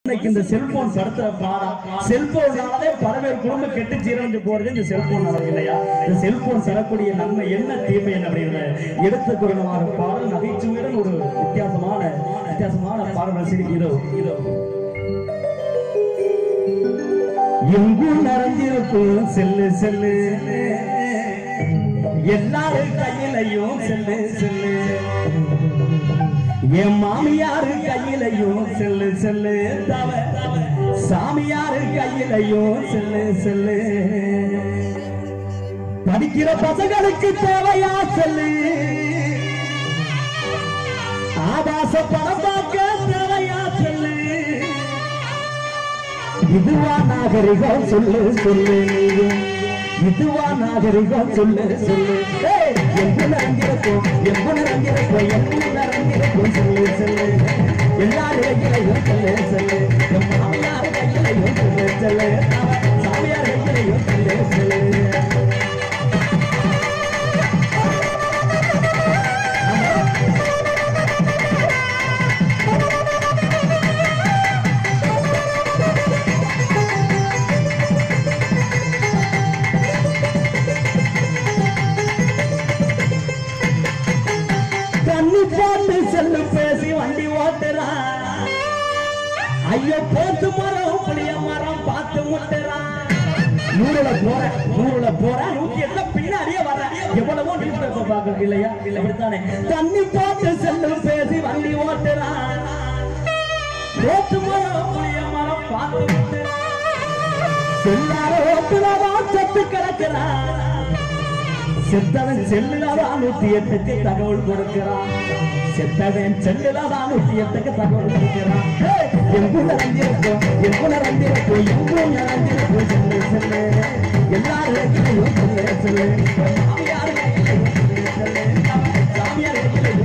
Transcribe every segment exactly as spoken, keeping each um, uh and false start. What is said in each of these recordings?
இந்த செல்போன் படுத்துற பாடம் செல்போனாலே பல பேர் குடும்பம் கெட்டு சீரழிஞ்சு போறது இந்த செல்போன் இல்லையா? இந்த செல்போன் தரக்கூடிய நன்மை என்ன தீமை என்ன அப்படிங்கிற எடுத்துக்கொள்ளமாக பாடல் நகைச்சுவையுடன் ஒரு வித்தியாசமான வித்தியாசமான பாடல் சரி. இதோ இதோ எங்கும் நிறைஞ்சிருக்கும் செல்லு செல்லு எல்லாரும் கையிலையும் செல்லு செல்லு என் மாமியாரு கையிலையும் செல்லு செல்லு சாமியாரு கையிலையும் செல்லு செல்லு படிக்கிற பசங்களுக்கு தேவையா செல்லு ஆபாச படம் பார்க்க தேவையா செல்லு இதுவா நாகரிகம் சொல்லு சொல்லு இதுவா நாகரிகம் சொல்லு சொல்லு எங்கு நிறைஞ்சிருக்கும் எங்கு நிறைஞ்சிருக்கும் எங்கு நிறைஞ்சிருக்கும் சொல்லு சொல்லு எல்லாரும் கையிலையும் சொல்லு சொல்லு என் மாமியார் கையிலையும் சொல்லு சொல்லு சாமியார் கையிலையும் சொல்லு சொல்லு செல்லு பேசி வண்டி ஓட்டுறான் ஐயோ போத்து மரம் புளிய மரம் பார்த்து முட்டுறான் நூறுல போற நூறுல போற நூத்தி எட்டுல பின்னாடியே வர எவ்வளவோ நியூஸ் பேப்பர் பார்க்கறது இல்லையா? இப்படித்தானே தண்ணி போட்டு செல்லு பேசி வண்டி ஓட்டுறான் போத்து மரம் புளிய மரம் பார்த்து முட்டுறான் செல்லார ஓட்டுறவன் செத்து கிடக்கிறான் செத்தவன் செல்லுலதான் நூத்தி எட்டுக்கு தகவல் கொடுக்கிறான் செத்தவன் செல்லுலதான் நூத்தி எட்டுக்கு தகவல் கொடுக்கிறான் எங்கு நடந்திருக்கும் எங்கு நடந்திருக்கும் எங்கு நடந்திருக்கும் செல்லு செல்லு எல்லாரும் சொல்லு சொல்லு சாமியார் சாமியார்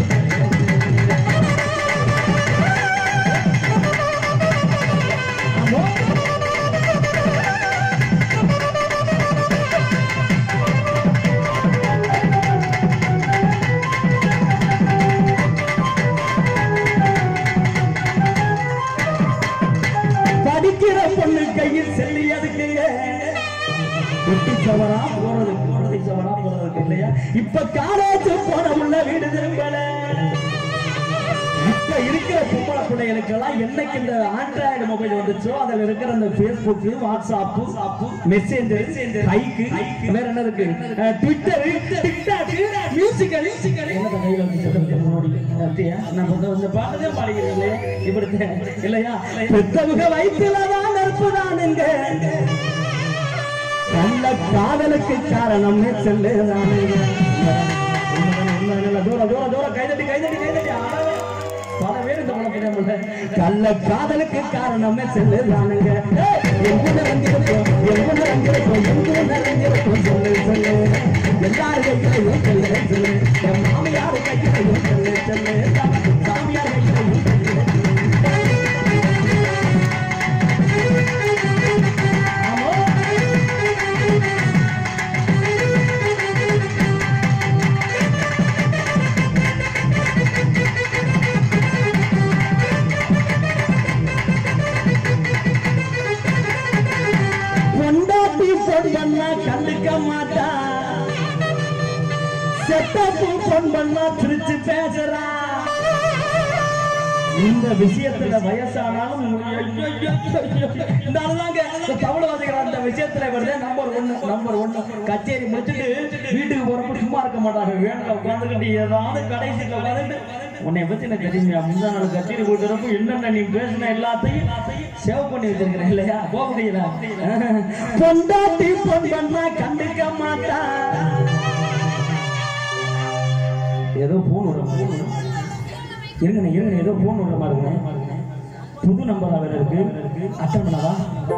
பொண்ணு கையில் செல்லி அதுக்குங்க குட்டி சவரா போறது குட்டி சவரா போறது இல்லையா? இப்ப காலேஜ் போன உள்ள வீடு திரும்பல. இப்ப இருக்கிற பொம்பளை பிள்ளைகளுக்கு எல்லாம் என்னைக்கு இந்த ஆண்ட்ராய்டு மொபைல் வந்துச்சோ அதுல இருக்கிற அந்த பேஸ்புக் வாட்ஸ்அப் மெசேஞ்சர் ஹைக்கு வேற என்ன இருக்கு ட்விட்டர் டிக்டாக் மியூசிக்கல் என்ன கையில இந்த பாட்டதே பாடிக்கிறீங்களே இப்படி இல்லையா? பெத்தவங்க வயிற்றுலதான் நற்புதானுங்க நல்ல காதலுக்கு காரணம் செல்லு தூர தூர தூர கைதட்டி கைதட்டி கைதட்டி பல பேர் இந்த குழப்பம் கள்ள காதலுக்கு காரணமே செல்லு தானுங்க எங்கு நிறைஞ்சிருக்கும் எங்கு நிறைஞ்சிருக்கும் எங்கு நிறைஞ்சிருக்கும் சொல்லு சொல்லு எல்லாரும் கையிலையும் சொல்லு சொல்லு என் மாமியார் கையிலையும் சொல்லு சொல்லு சாமியார் கையிலையும் கண்டுக்க மாட்டா செட்டப்பு பொன் பண்ணா திருச்சி பேசுறா. இந்த விஷயத்துல வயசானாலும் தமிழ்வாதிகள் அந்த விஷயத்துல வருது நம்பர் ஒண்ணு நம்பர் ஒண்ணு கச்சேரி முடிச்சுட்டு வீட்டுக்கு போறப்ப சும்மா இருக்க மாட்டாங்க. வேண்டாம் உட்காந்துக்கிட்டு ஏதாவது கடைசியில் உட்காந்துட்டு உன்னை பத்தி எனக்கு தெரியுங்க முந்தா நாள் கச்சேரி போட்டுறப்ப என்னென்ன நீ பேசின எல்லாத்தையும் சேவ் பண்ணி வச்சிருக்கிறேன் இல்லையா? போக முடியல பொண்டாட்டி பொன் பண்ணா கண்டுக்க மாட்டா. ஏதோ போன் வரும் இருங்க இருங்க ஏதோ போன் வர பாருங்க புது நம்பர் வேற இருக்கு அட்டன் பண்ணவா?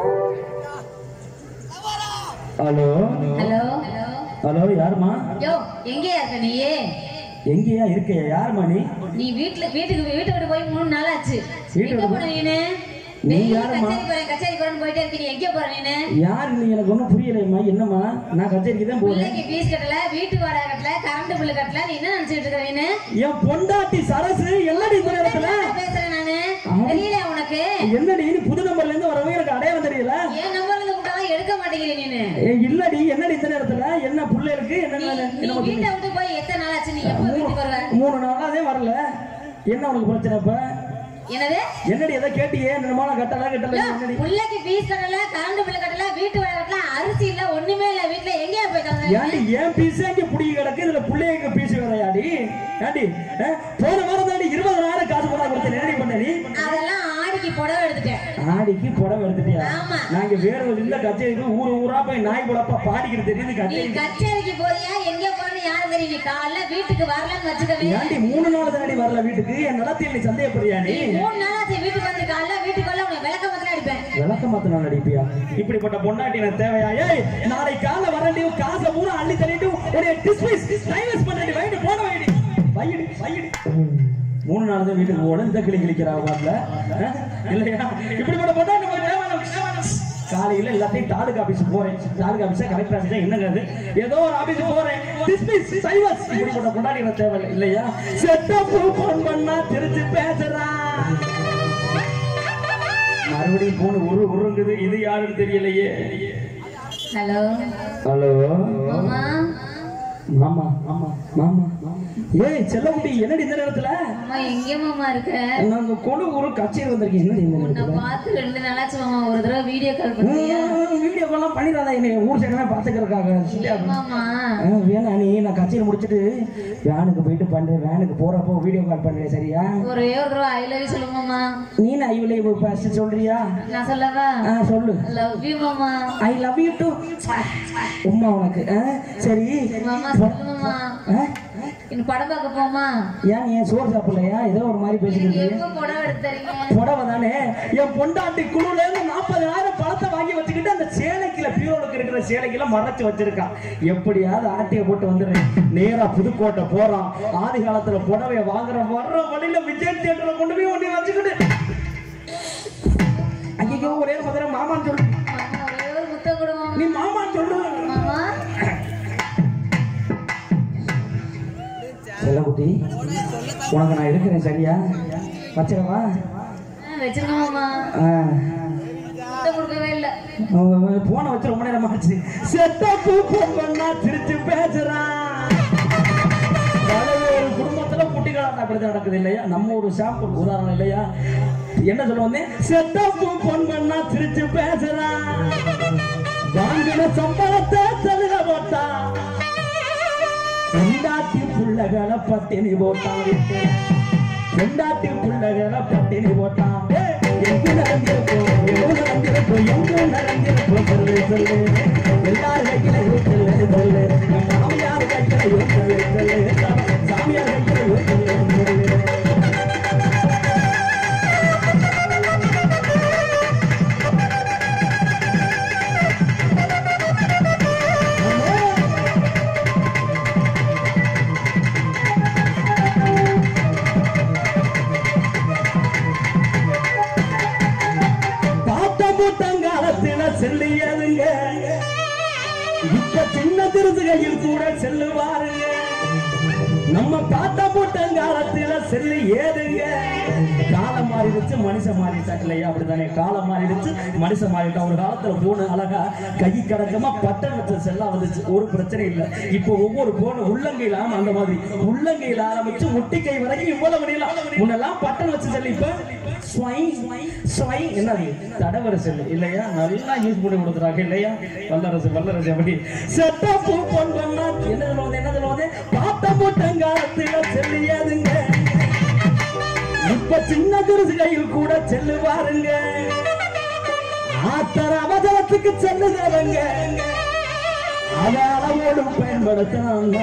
ஹலோ ஹலோ ஹலோ யாருமா? யோ எங்கயா இருக்க நீ? எங்கயா இருக்கையா? யாருமா நீ? நீ வீட்டுல வீட்டுக்கு வீட்டுக்கு போய் மூணு நாள் ஆச்சு. எங்க போற நீனு? நீ யாருமா? கச்சேரி போறேன் கச்சேரி போறேன்னு போயிட்டே இருக்கீங்க. எங்க போற நீனு? யாரு நீ? எனக்கு ஒண்ணும் புரியலையேம்மா. என்னம்மா? நான் கச்சேரிக்கு தான் போறேன். பிள்ளைக்கு ஃபீஸ் கட்டல, வீட்டு வாடகை கட்டல, கரண்ட் பில் கட்டல. நீ என்ன நினைச்சிட்டு இருக்க நீனு? என் பொண்டாட்டி சரசு என்னடி இந்த நேரத்துல பேசுறேன் நானு. தெரியல உனக்கு? என்னடி நீ புது நம்பர்ல இருந்து வரவங்க எனக்கு அடையாளம் தெரியல. ஏன் நம்பர்ல கூப்பிட்டாலும் எடுக்க மாட்டேங்கிறீ நீனு? இல்லடி என்னடி இந்த நேரத்துல என்ன புள்ள இருக்கு என்ன நீ வீட்டை விட்டு போய் எத்தனை நாள் ஆச்சு? நீ எப்போ வீட்டுக்கு வருவ? மூணு நாளாவே வரல. என்ன உனக்கு பிரச்சனை இப்ப? என்னது என்னடி எதை கேட்டியே? என்னமான கட்டல கட்டல என்னடி? புள்ளைக்கு ஃபீஸ் கட்டல, கரண்ட் பில் கட்டல, வீட்டு வேலை கட்டல, அரிசி இல்ல, ஒண்ணுமே இல்ல. வீட்ல எங்கயா போய்ட்டாங்க? ஏன்டி ஏன் பீஸ் இங்க புடி கிடக்கு, இதுல புள்ளைங்க பீஸ் வேறயாடி? ஏன்டி போன வாரம் தாண்டி இருபதாயிரம் காசு போடா கொடுத்தேன். என்னடி பண்ண நீ? அதெல்லாம் ஆடிக்கு புடவை எடுத்துட்டேன். ஆடிக்கு புடவை எடுத்துட்டியா? ஆமா. நாங்க வேற ஒரு இல்ல கச்சேரிக்கு ஊரு ஊரா போய் நாய் புலப்பா பாடிக்கிட்டு தெரியுது. கச்சேரி நீ கச்சேரிக்கு போறியா எங்க போறன்னு யாரு தெரியும்? நீ காலைல வீட்டுக்கு வரலன்னு வச்சுக்கவே. ஏன்டி மூணு நாள் தாண்டி வரல வீட்டுக்கு? என் நடத்தியில் நீ சந்தேகப்படுறியா? நீ மூணு நாள் ஆச்சு வீட்டுக்கு வந்து. காலைல வீட்டுக்கு வரல உன்னை விளக்க மாத்திரம் அடிப்பேன். விளக்க மாத்திரம் அடிப்பியா? இப்படிப்பட்ட பொண்டாட்டி எனக்கு தேவையா? ஏய் நாளை காலைல வரண்டி காசை பூரா அள்ளி தள்ளிட்டு ஒரு டிஸ்மிஸ் டைவர்ஸ் பண்ணி வைடு போட வைடி வைடி வைடி. மூணு நாள் தான் வீட்டுக்கு போட இந்த கிளி கிளிக்கிறா வாட்ல இல்லையா? இப்படிப்பட்ட பொண்டாட்டி நமக்கு தேவை. காலையில எல்லாத்தையும் தாலுகா ஆபீஸ் போறேன். தாலுகா ஆபீஸ் கலெக்டர் ஆபீஸ் என்னங்கிறது ஏதோ ஒரு ஆபீஸ் போறேன். Dismiss divorce. இப்படிப்பட்ட பொண்டாட்டி எனக்கு தேவை இல்லையா? செட்டப் போன் பண்ணா திருச்சி பேசுறா. மறுபடியும் போன் உரு உருங்குது. இது யாருன்னு தெரியலையே. ஹலோ ஹலோ மாமா. மாமா மாமா மாமா ஏய் செல்லகுட்டி என்னடி இந்த நேரத்துல? அம்மா எங்க மாமா இருக்க? நாங்க கொடு ஒரு கச்சேரி வந்திருக்கேன். என்னடி இந்த நேரத்துல? நான் பார்த்து ரெண்டு நாளாச்சு மாமா. ஒரு தடவை வீடியோ கால் பண்ணியா? வீடியோ கால் எல்லாம் பண்ணிடாத. என்ன ஊர் சைடுல பாத்துக்கிறதுக்காக மாமா. வேணா நீ நான் கச்சேரி முடிச்சிட்டு வேனுக்கு போயிட்டு பண்றேன். வேனுக்கு போறப்போ வீடியோ கால் பண்றேன் சரியா? ஒரே ஒரு தடவை ஐ லவ் யூ சொல்லுங்க மாமா. நீ ஐ லவ் யூ ஃபர்ஸ்ட் சொல்றியா? நான் சொல்லவா? சொல்லு. லவ் யூ மாமா. ஐ லவ் யூ டு உம்மா உனக்கு. சரி மாமா சொல்லு மாமா. இன்னும் படம் பார்க்க போமா? ஏன் நீ சோறு சாப்பிடலையா? ஏதோ ஒரு மாதிரி பேசிக்கிட்டு எப்போ புடவை எடுத்தீங்க? புடவை தானே. என் பொண்டாட்டி குழுல இருந்து நாற்பதாயிரம் பழத்தை வாங்கி வச்சுக்கிட்டு அந்த சேலைக்குள்ள பீரோலுக்கு இருக்கிற சேலைக்குள்ள மறைச்சு வச்சிருக்கான். எப்படியாவது ஆட்டிய போட்டு வந்துடுறேன். நேரா புதுக்கோட்டை போறான். ஆதி காலத்துல புடவைய வாங்குற வர்ற வழியில விஜய் தியேட்டர்ல கொண்டு போய் ஒண்ணு வச்சுக்கிட்டு அங்கேயோ ஒரே மதுரை மாமான்னு சொல்லு. ஒரே ஒரு முத்தம் கொடுமா. நீ மாமான்னு சொல்லு. மாமா செல்லகுட்டி உனக்கு நான் இருக்கிறேன் சரியா? வச்சிடவா? வச்சிருக்க மாமா. முத்தம் கொடுக்கவே இல்ல. போன வச்சு ரொம்ப நேரம் ஆச்சு. செட்டப்பு பொண்ணா திருச்சி பேசுறான். குடும்பத்துல குட்டிகளாட்டம் அப்படி நடக்குது இல்லையா? நம்ம ஒரு சாம்பிள் உதாரணம் இல்லையா? என்ன சொல்ல வந்தேன்? செட்டப்பு பொண்ணா திருச்சி பேசுறான். வாங்கின சம்பளத்தை தழுக போட்டா ரெண்டாட்டி புள்ளகளை பட்டினி போட்டான். ரெண்டாட்டி புள்ளகளை பட்டினி போட்டான். எங்கு நடந்திருப்போம் எங்கு நடந்திருப்போம் எங்கு நடந்திருப்போம் சொல்லு சொல்லு. எல்லார் கையிலையும் சொல்லு சொல்லு. சாமியார் கையிலையும் சொல்லு சொல்லு. சாமியார் கையிலையும் சொல்லு சொல்லு. செல்லியதுங்க இப்ப சின்ன திருதுகையில் கூட செல்லுவாருங்க. நம்ம பாட்ட போட்டங்காலத்துல செல்லு ஏதுங்க. காலம் மாறிடுச்சு மனுஷன் மாறிட்டா இல்லையா? அப்படித்தானே காலம் மாறிடுச்சு மனுஷன் மாறிட்டா. ஒரு காலத்துல போன அழகா கை கடக்கமா பட்டன் வச்ச செல்லா வந்துச்சு. ஒரு பிரச்சனை இல்லை. இப்போ ஒவ்வொரு போன உள்ளங்கையில அந்த மாதிரி உள்ளங்கையில ஆரம்பிச்சு முட்டிக்கை வரைக்கும் இவ்வளவு முடியலாம். முன்னெல்லாம் பட்டன் வச்சு செல்லு. இப்ப என்னது தடவர செல்லு இல்லையா? நல்லா யூஸ் பண்ணி கொடுக்குறாங்க இல்லையா? வல்லரசு வல்லரசு அப்படி செட்டப்பு பொண்ணா என்ன சொல்லுவது என்ன சொல்லுவது? பாட்ட போட்டங்காலத்துல செல்லியாதுங்க. இப்ப சின்ன துருசு கையில் கூட செல்லுவாருங்க. ஆத்தர அவசரத்துக்கு செல்லுதவங்க. அத அளவோடு பயன்படுத்த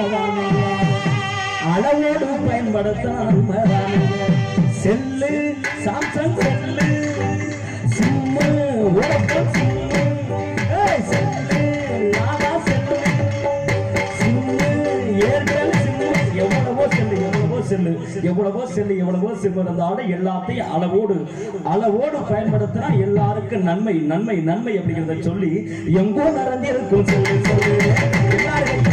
அளவோடு பயன்படுத்த செல்லு சாம்சங் செல்லு சிம்மு உலகம் sim cell Lava cell sim Airtel sim எவ்வளவோ செல்லு எவ்வளவோ செல்லு எவ்வளவோ செல்லு எவ்வளவோ செல்லு இருந்தாலும் எல்லாத்தையும் அளவோடு அளவோடு பயன்படுத்தினா எல்லாருக்கும் நன்மை நன்மை நன்மை அப்படிங்கிறத சொல்லி எங்கோ நடந்திருக்கும் சொல்லு சொல்லு எல்லாரும்